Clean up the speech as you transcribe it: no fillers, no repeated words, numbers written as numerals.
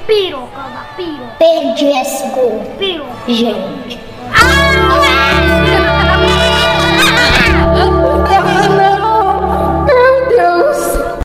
Piroca da piroca. Perdi esse gol. Piroca. Gente.